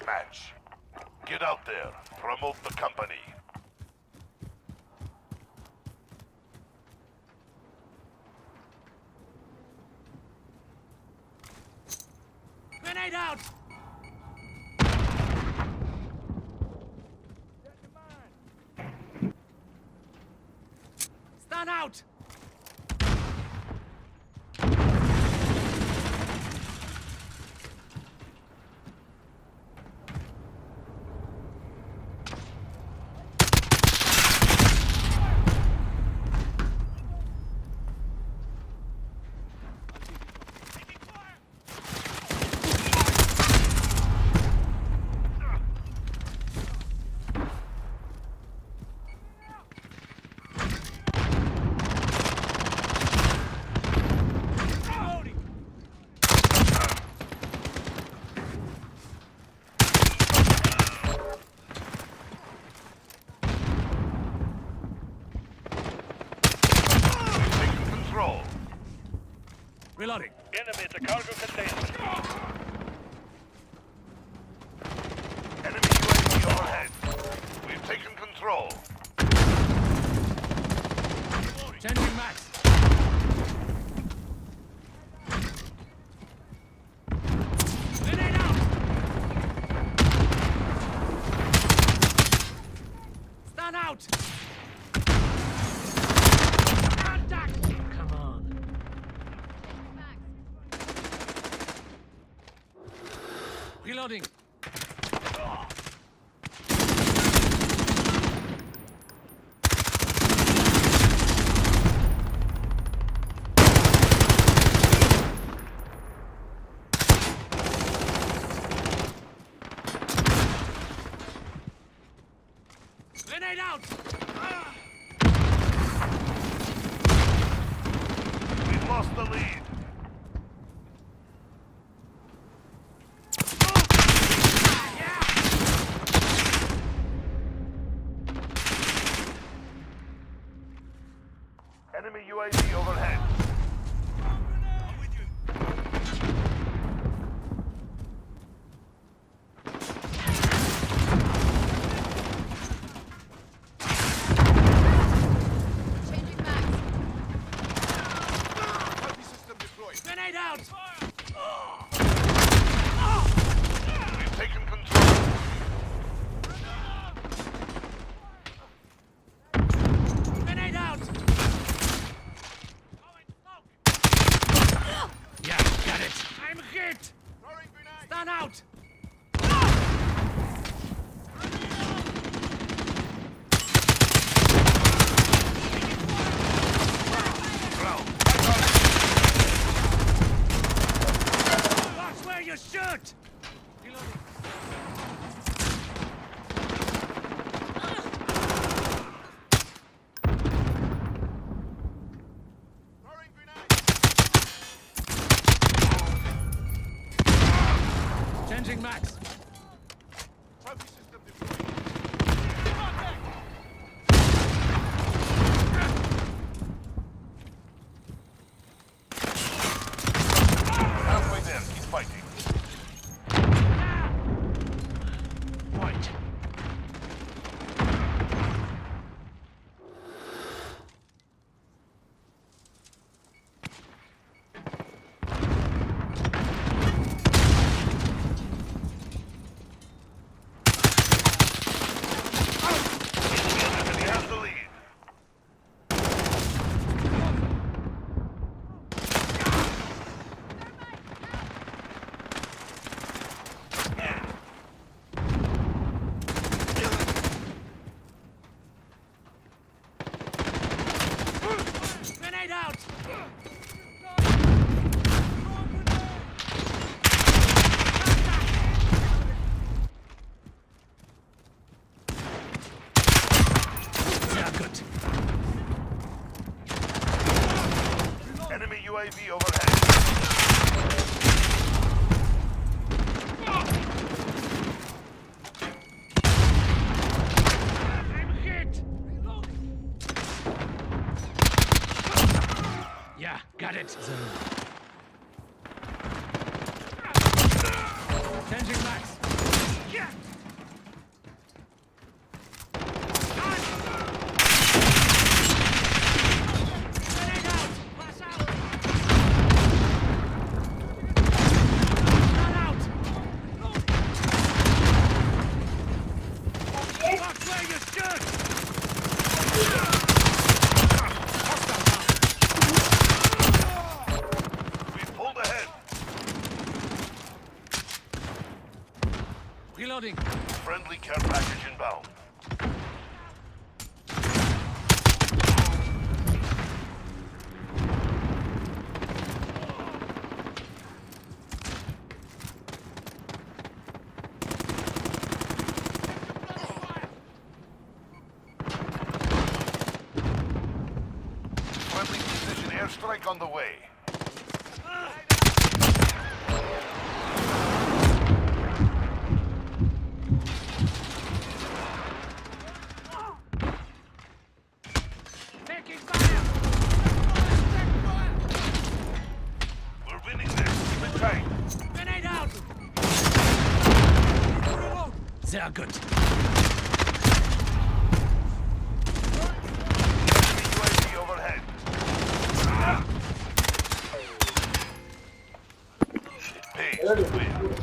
match. Get out there. Promote the company. Grenade out! Stun out! Reloading. Enemy at the cargo containment. Enemy UAV overhead. We've taken control. Changing max. Grenade out! Stun out! Contact! Come on. Reloading. Grenade out! We've lost the lead. Enemy UAV overhead. I'm with you. Changing max. Heavy system deployed. Grenade out! We've taken control. Grenade out! Yeah, got it. I'm hit! Throwing grenade. Stun out! Watch where you shoot! Reloading. Throwing grenade. Changing max. Heavy system deployed. Halfway there. He's fighting. Point. Enemy has the lead. Grenade out! Yeah, good. Enemy UAV overhead. I'm hit! Yeah, got it. Changing max. Yeah! package inbound. Friendly precision airstrike on the way. Taking fire! We're winning this. Keep it tight. Grenade out! Reload! Sehr gut. Enemy UAV overhead. It pays to win.